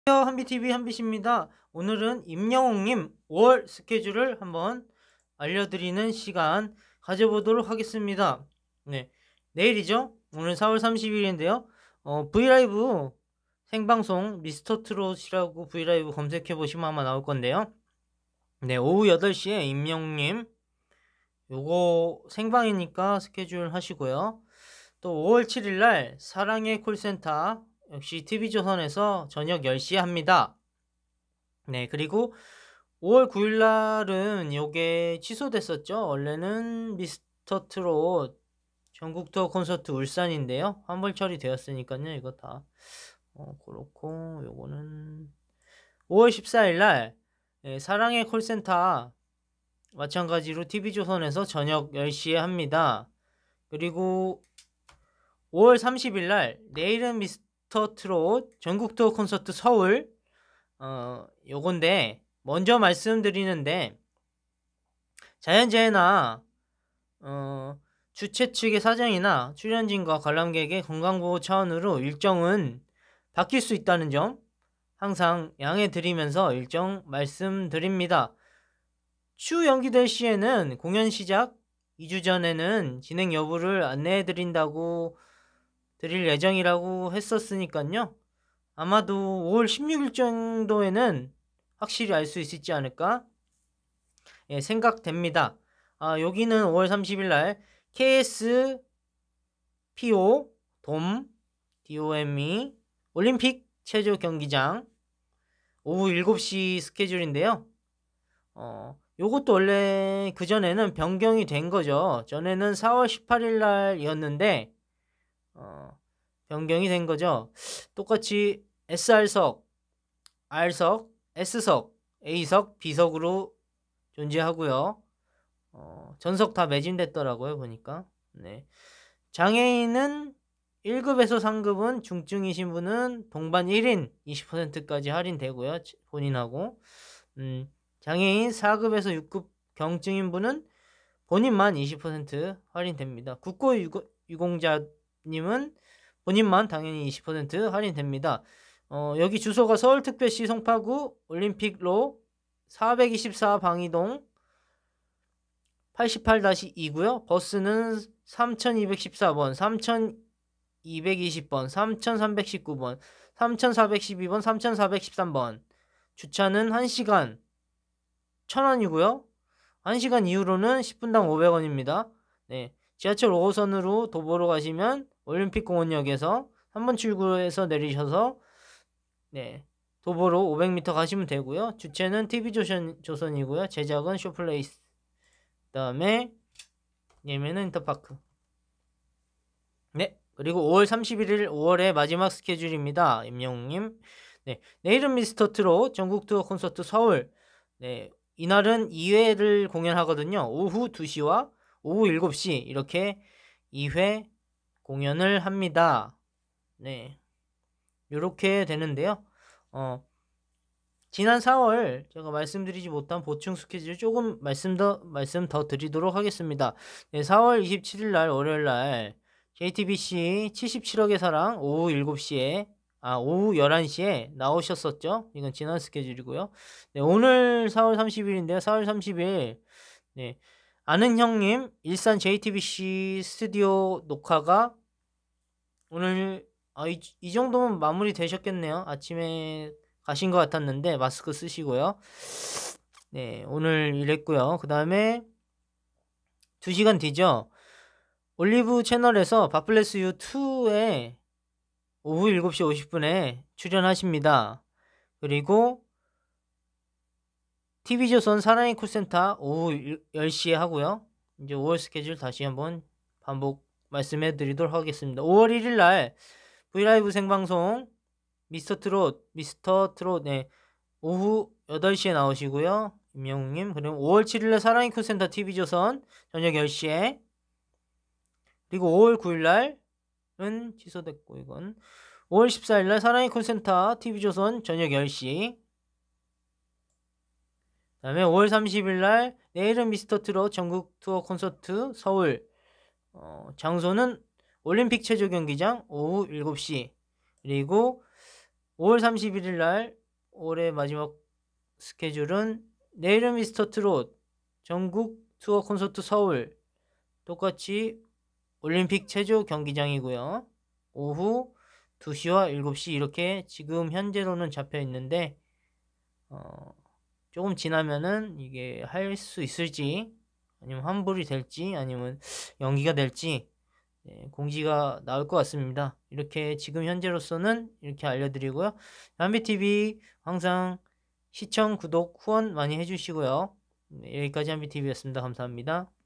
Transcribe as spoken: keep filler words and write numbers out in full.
안녕하세요. 한비티비 한빛입니다. 오늘은 임영웅님 오월 스케줄을 한번 알려드리는 시간 가져보도록 하겠습니다. 네, 내일이죠? 오늘 사월 삼십일인데요. 어, 브이라이브 생방송 미스터트롯이라고 브이라이브 검색해보시면 아마 나올 건데요. 네, 오후 여덟 시에 임영웅님 요거 생방이니까 스케줄 하시고요. 또 오월 칠일날 사랑의 콜센터 역시 티비조선에서 저녁 열 시에 합니다. 네, 그리고 오월 구일날은 요게 취소됐었죠. 원래는 미스터 트롯 전국 투어 콘서트 울산인데요. 환불 처리되었으니까요. 이거 다 어, 그렇고 요거는 오월 십사일날 예, 사랑의 콜센터 마찬가지로 티비조선에서 저녁 열 시에 합니다. 그리고 오월 삼십일날 내일은 미스터 트롯 전국 투어 콘서트 서울 어 요건데 먼저 말씀드리는데 자연재해나 어 주최 측의 사정이나 출연진과 관람객의 건강보호 차원으로 일정은 바뀔 수 있다는 점 항상 양해 드리면서 일정 말씀드립니다. 추후 연기될 시에는 공연 시작 이 주 전에는 진행 여부를 안내해 드린다고 드릴 예정이라고 했었으니까요. 아마도 오월 십육일 정도에는 확실히 알 수 있지 않을까 예, 생각됩니다. 아, 여기는 오월 삼십일날 케이에스피오 돔 디오엠이 올림픽 체조 경기장 오후 일곱 시 스케줄인데요. 어, 요것도 원래 그전에는 변경이 된 거죠. 전에는 사월 십팔일날이었는데 어, 변경이 된 거죠. 똑같이 에스알석, R석, S석, A석, B석으로 존재하고요. 어, 전석 다 매진됐더라고요, 보니까. 네. 장애인은 일급에서 상급은 중증이신 분은 동반 일 인 이십 퍼센트까지 할인되고요. 본인하고. 음, 장애인 사급에서 육급 경증인 분은 본인만 이십 퍼센트 할인됩니다. 국고유공자님은 본인만 당연히 이십 퍼센트 할인됩니다. 어, 여기 주소가 서울특별시 송파구 올림픽로 사백이십사 방이동 팔십팔 이고요. 버스는 삼천이백십사번, 삼천이백이십번, 삼천삼백십구번, 삼천사백십이번, 삼천사백십삼번. 주차는 한 시간 천 원이고요. 한 시간 이후로는 십 분당 오백 원입니다. 네. 지하철 오 호선으로 도보로 가시면 올림픽공원역에서 삼 번 출구에서 내리셔서 네. 도보로 오백 미터 가시면 되고요. 주체는 티비조선 조선이고요. 제작은 쇼플레이스. 그다음에 예매는 인터파크. 네. 그리고 오월 삼십일일 오월의 마지막 스케줄입니다. 임영웅님. 네. 내일은 미스터 트롯 전국 투어 콘서트 서울. 네. 이날은 이 회를 공연하거든요. 오후 두 시와 오후 일곱 시 이렇게 이 회 공연을 합니다. 네. 요렇게 되는데요. 어, 지난 사월 제가 말씀드리지 못한 보충 스케줄 조금 말씀 더 말씀 더 드리도록 하겠습니다. 네, 사월 이십칠일날 월요일날 제이티비씨 칠십칠억의 사랑 오후 일곱 시에 아 오후 열한 시에 나오셨었죠. 이건 지난 스케줄이고요. 네, 오늘 사월 삼십일인데요. 사월 삼십일 네, 아는 형님 일산 제이티비씨 스튜디오 녹화가 오늘 아, 이, 이 정도면 마무리 되셨겠네요. 아침에 가신 것 같았는데 마스크 쓰시고요. 네, 오늘 일했고요. 그 다음에 두 시간 뒤죠. 올리브 채널에서 바플레스 유 투에 오후 일곱 시 오십 분에 출연하십니다. 그리고 티비조선 사랑의 콜센터 오후 열 시에 하고요. 이제 오월 스케줄 다시 한번 반복 말씀해 드리도록 하겠습니다. 오월 일일날 브이라이브 생방송 미스터 트롯, 미스터 트롯, 네. 오후 여덟 시에 나오시고요. 임영웅님. 그리고 오월 칠일날 사랑의 콜센터 티비조선 저녁 열 시에. 그리고 오월 구일날은 취소됐고, 이건. 오월 십사일날 사랑의 콜센터 티비조선 저녁 열 시. 그 다음에 오월 삼십일날 내일은 미스터 트롯 전국 투어 콘서트 서울. 어, 장소는 올림픽 체조 경기장 오후 일곱 시. 그리고 오월 삼십일일 날 올해 마지막 스케줄은 내일은 미스터 트롯 전국 투어 콘서트 서울, 똑같이 올림픽 체조 경기장이고요. 오후 두 시와 일곱 시 이렇게 지금 현재로는 잡혀 있는데 어, 조금 지나면은 이게 할 수 있을지 아니면 환불이 될지 아니면 연기가 될지 네, 공지가 나올 것 같습니다. 이렇게 지금 현재로서는 이렇게 알려드리고요. 한비티비 항상 시청, 구독, 후원 많이 해주시고요. 네, 여기까지 한비티비였습니다. 감사합니다.